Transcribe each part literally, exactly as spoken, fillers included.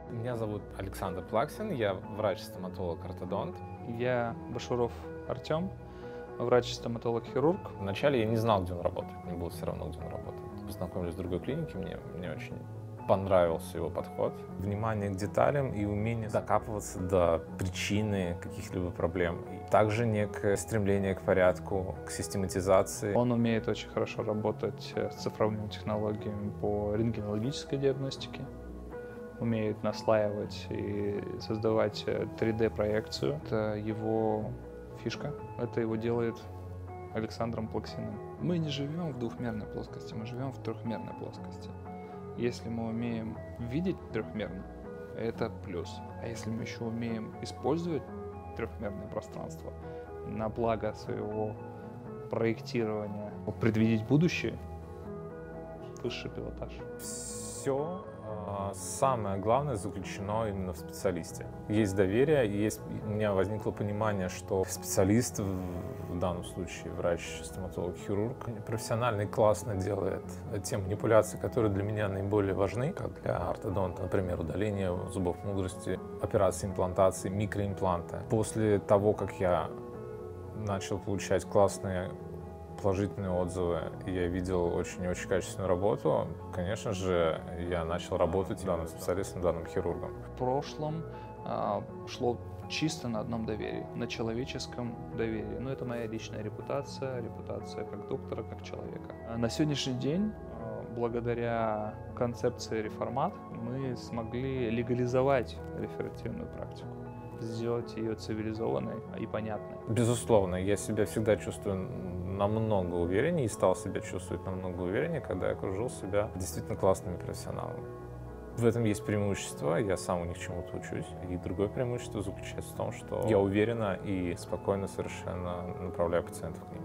Меня зовут Александр Плаксин, я врач-стоматолог-ортодонт. Я Башуров Артем, врач-стоматолог-хирург. Вначале я не знал, где он работает, мне было все равно, где он работает. Познакомились в другой клинике, мне, мне очень понравился его подход. Внимание к деталям и умение докапываться до причины каких-либо проблем. И также некое стремление к порядку, к систематизации. Он умеет очень хорошо работать с цифровыми технологиями по рентгенологической диагностике, умеет наслаивать и создавать три дэ-проекцию. Это его фишка, это его делает Александром Плаксиным. Мы не живем в двухмерной плоскости, мы живем в трехмерной плоскости. Если мы умеем видеть трехмерно, это плюс. А если мы еще умеем использовать трехмерное пространство на благо своего проектирования, предвидеть будущее, высший пилотаж. Все самое главное заключено именно в специалисте. Есть доверие, и есть, у меня возникло понимание, что специалист, в данном случае врач, стоматолог, хирург, профессионально и классно делает те манипуляции, которые для меня наиболее важны, как для ортодонта, например, удаление зубов мудрости, операции имплантации, микроимпланты. После того, как я начал получать классные положительные отзывы, и я видел очень-очень качественную работу, конечно же, я начал работать данным специалистом, данным хирургом. В прошлом а, шло чисто на одном доверии, на человеческом доверии. Но это моя личная репутация, репутация как доктора, как человека. А на сегодняшний день, а, благодаря концепции реформат, мы смогли легализовать реферативную практику, сделать ее цивилизованной и понятной. Безусловно, я себя всегда чувствую намного увереннее и стал себя чувствовать намного увереннее, когда я окружил себя действительно классными профессионалами. В этом есть преимущество, я сам у них чему-то учусь. И другое преимущество заключается в том, что я уверенно и спокойно совершенно направляю пациентов к ним.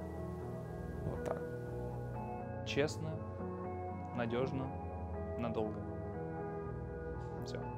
Вот так. Честно, надежно, надолго. Все.